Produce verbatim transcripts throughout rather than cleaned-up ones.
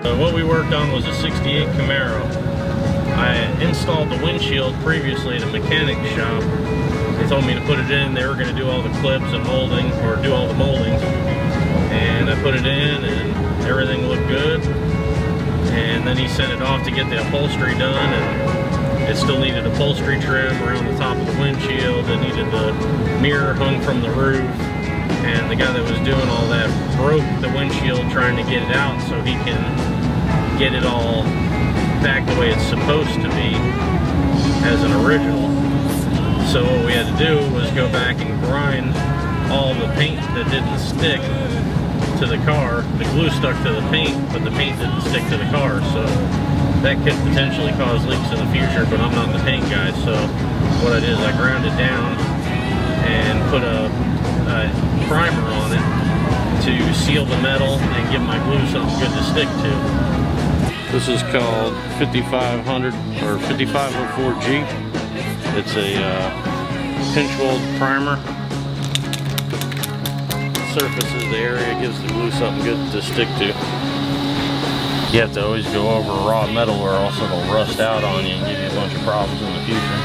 So what we worked on was a sixty-eight Camaro. I installed the windshield previously at a mechanic shop. They told me to put it in. They were going to do all the clips and molding, or do all the moldings. And I put it in and everything looked good. And then he sent it off to get the upholstery done, and it still needed upholstery trim around the top of the windshield. It needed the mirror hung from the roof. And the guy that was doing all that broke the windshield trying to get it out so he can get it all back the way it's supposed to be as an original. So what we had to do was go back and grind all the paint that didn't stick to the car. The glue stuck to the paint, but the paint didn't stick to the car, so that could potentially cause leaks in the future, but I'm not the paint guy. So what I did is I ground it down and put a, a primer on it to seal the metal and give my glue something good to stick to. This is called fifty-five hundred or fifty-five oh four G. It's a uh, pinch weld primer. Surfaces the area, gives the glue something good to stick to. You have to always go over raw metal or else it'll rust out on you and give you a bunch of problems in the future.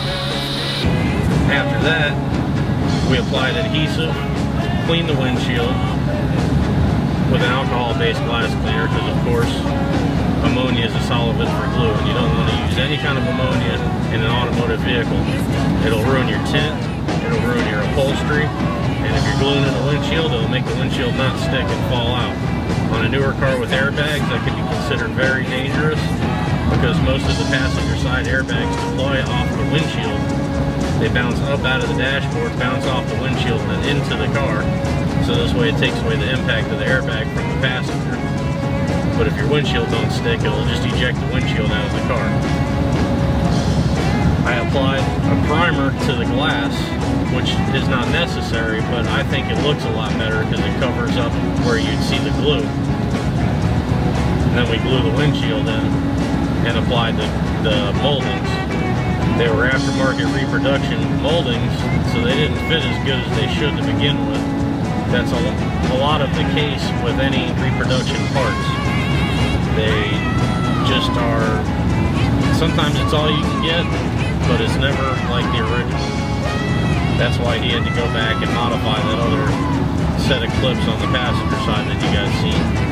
After that, we applied adhesive, cleaned the windshield with an alcohol-based glass cleaner, because of course ammonia is a solvent for glue, and you don't want to use any kind of ammonia in an automotive vehicle. It'll ruin your tint, it'll ruin your upholstery, and if you're gluing in the windshield, it'll make the windshield not stick and fall out. On a newer car with airbags, that could be considered very dangerous, because most of the passenger side airbags deploy off the windshield. They bounce up out of the dashboard, bounce off the windshield, and then into the car. So this way it takes away the impact of the airbag from the passenger. But if your windshield don't stick, it'll just eject the windshield out of the car. I applied a primer to the glass, which is not necessary, but I think it looks a lot better because it covers up where you'd see the glue. And then we glue the windshield in and applied the, the moldings. They were aftermarket reproduction moldings, so they didn't fit as good as they should to begin with. That's a, a lot of the case with any reproduction parts. They just are, sometimes it's all you can get, but it's never like the original. That's why he had to go back and modify that other set of clips on the passenger side that you guys see.